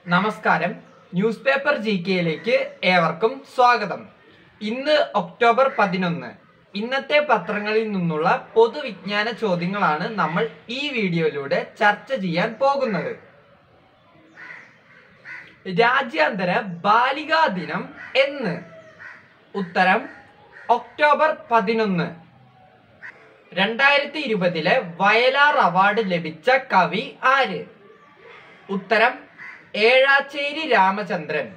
നമസ്കാരം. News paper ജികെയിലേക്ക് ഏവർക്കും സ്വാഗതം. ഇന്ന് ഒക്ടോബർ 11. ഇന്നത്തെ പത്രങ്ങളിൽ നിന്നുള്ള പൊതുവിജ്ഞാന ചോദ്യങ്ങളാണ് നമ്മൾ ഈ വീഡിയോയിലൂടെ ചർച്ച ചെയ്യാൻ പോകുന്നത്. രാജ്യാന്തര ബാലികാ ദിനം എന്ന്? ഉത്തരം ഒക്ടോബർ 11. 2020 വയലാർ അവാർഡ് ലഭിച്ച കവി ആര്? ഉത്തരം ഏഴാച്ചേരി രാമചന്ദ്രൻ.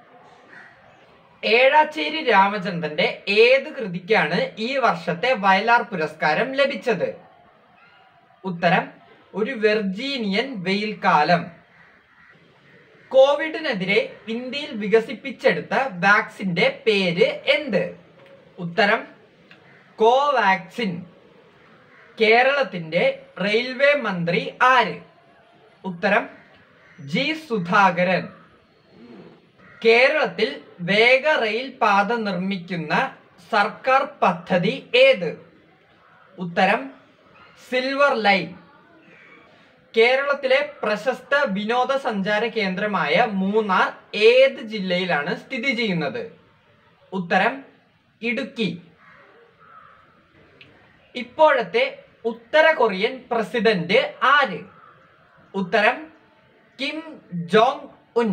ഏഴാച്ചേരി രാമചന്ദ്രന്റെ ഏത് കൃതിക്കാണ് ഈ വർഷത്തെ വയലാർ പുരസ്കാരം ലഭിച്ചത്? ഉത്തരം ഒരു വെർജീനിയൻ വെയിൽക്കാലം. കോവിഡിനെതിരെ ഇന്ത്യയിൽ വികസിപ്പിച്ചെടുത്ത വാക്സിന്റെ പേര് എന്ത്? ഉത്തരം കോവാക്സിൻ. കേരളത്തിന്റെ റെയിൽവേ മന്ത്രി ആര്? ഉത്തരം ജി സുധാകരൻ. കേരളത്തിൽ വേഗ റെയിൽ പാത നിർമ്മിക്കുന്ന സർക്കാർ പദ്ധതി ഏത്? ഉത്തരം സിൽവർ ലൈൻ. കേരളത്തിലെ പ്രശസ്ത വിനോദസഞ്ചാര കേന്ദ്രമായ മൂന്നാർ ഏത് ജില്ലയിലാണ് സ്ഥിതി ചെയ്യുന്നത്? ഉത്തരം ഇടുക്കി. ഇപ്പോഴത്തെ ഉത്തര കൊറിയൻ പ്രസിഡന്റ് ആര്? ഉത്തരം Kim Jong Un.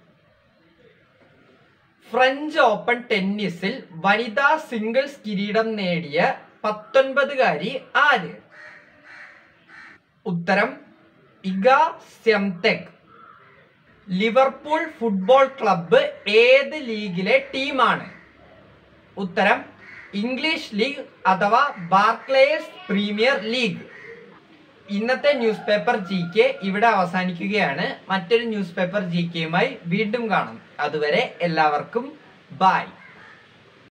French Open ടെന്നീസിൽ വനിതാ സിംഗിൾസ് കിരീടം നേടിയ 19-കാരി ആര്? ഉത്തരം Iga Swiatek. Liverpool football club ഏത് ലീഗിലെ ടീമാണ്? ഉത്തരം ഇംഗ്ലീഷ് ലീഗ് അഥവാ ബാർക്ലേസ് പ്രീമിയർ ലീഗ്. ഇന്നത്തെ ന്യൂസ് പേപ്പർ ജികെ ഇവിടെ അവസാനിക്കുകയാണ്. മറ്റൊരു ന്യൂസ് പേപ്പർ ജികെയുമായി വീണ്ടും കാണാം. അതുവരെ എല്ലാവർക്കും ബൈ.